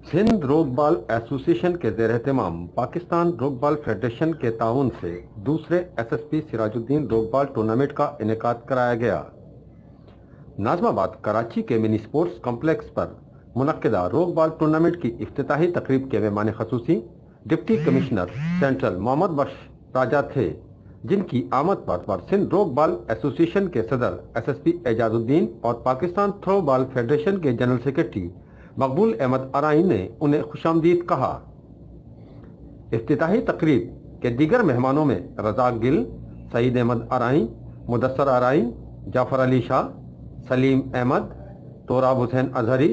Sindh रोकबाल association के ज़ेर एहतमाम Pakistan रोकबाल federation के ताउन से दूसरे एसएसपी सिराजुद्दीन रोकबाल टूर्नामेंट का इनेकाद कराया गया। नाज़माबाद कराची के मिनी स्पोर्ट्स कॉम्प्लेक्स पर मुनक्किदा रोकबाल टूर्नामेंट की इफ्तिताही तकरीब के मेहमान खसूसी deputy commissioner central Mohammad Bakhsh Raja थे, जिनकी आमद पर सिंध रोकबाल एसोसिएशन के सदर एसएसपी एजाजुद्दीन और पाकिस्तान थ्रोबॉल फेडरेशन के जनरल सेक्रेटरी मकबूल अहमद आरई ने उन्हें खुशामदीद कहा। इफ्तिताही तकरीब के दीगर मेहमानों में रज़ाक गिल, सईद अहमद आरई, मुदस्सर आरई, जाफर अली शाह, सलीम अहमद, तोराब हुसैन अजहरी,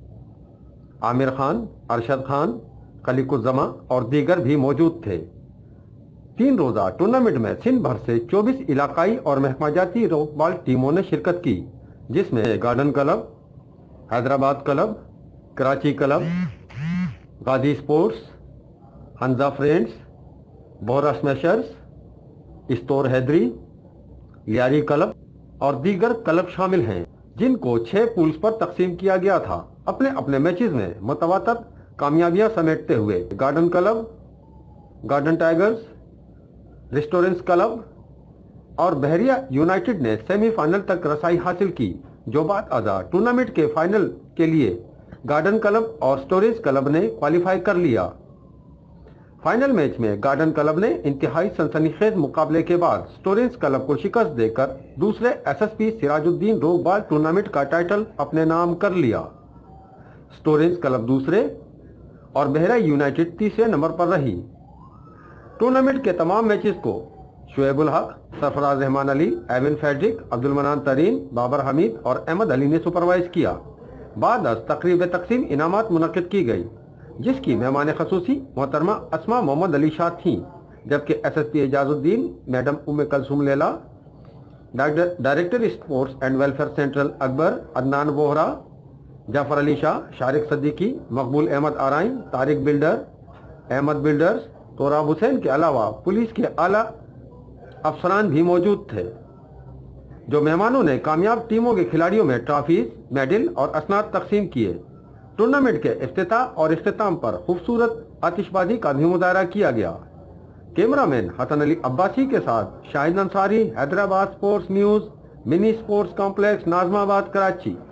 आमिर खान, अरशद खान, खलीकुज़्ज़मा और दीगर भी मौजूद थे। 3 रोज़ा टूर्नामेंट में सिंध भर से 24 इलाकाई और महकमाजाती रोकबाल टीमों ने शिरकत की, जिसमें garden club, Hyderabad club, Karachi club, Ghazi sports, Hunza friends, Bohra smashers, इस्तोर हैदरी, लियारी क्लब और दीगर क्लब शामिल हैं, जिनको 6 पूल्स पर तकसीम किया गया था। अपने अपने मैचेस में मुतवातर कामयाबियां समेटते हुए garden club, garden tigers, restaurants club और बहरिया यूनाइटेड ने सेमीफाइनल तक रसाई हासिल की। जो बात आजा टूर्नामेंट के फाइनल के लिए गार्डन क्लब और स्टोरेज क्लब ने क्वालिफाई कर लिया। फाइनल मैच में गार्डन क्लब ने इंतहाई सनसनीखेज मुकाबले के बाद स्टोरेज क्लब को शिकस्त देकर दूसरे एसएसपी सिराजुद्दीन रोकबाल टूर्नामेंट का टाइटल अपने नाम कर लिया। स्टोरेज क्लब दूसरे और बहरा यूनाइटेड तीसरे नंबर पर रही। टूर्नामेंट के तमाम मैचेस को शुएबुल हक, सरफराज रहमान अली, एविन फैड्रिक, अब्दुल मनान तरीन, बाबर हमीद और अहमद अली ने सुपरवाइज किया। बाद तकरीब तकसीम इनामात मुनक़िद की गई, जिसकी मेहमान खसूसी मोहतरमा अस्मा मोहम्मद अली शाह थीं, जबकि SSP Ejazuddin, madam Umme Kulsoom Laila, director sports and welfare central Akbar, Adnan Bohra, Jafar Ali Shah, Shariq Siddiqui, Maqbool Ahmed R E, Tariq builder, Ahmed builders, Torab Hussain के अलावा पुलिस के आला अफसरान भी मौजूद थे। जो मेहमानों ने कामयाब टीमों के खिलाड़ियों में ट्रॉफीज, मेडल और असनाद तकसीम किए। टूर्नामेंट के इफ्तिताह और इख्तिताम पर खूबसूरत आतिशबाजी का भी मुजाहरा किया गया। कैमरामैन हसन अली अब्बासी के साथ Shahid Ansari, Hyderabad sports news, mini sports complex, Nazimabad, Karachi.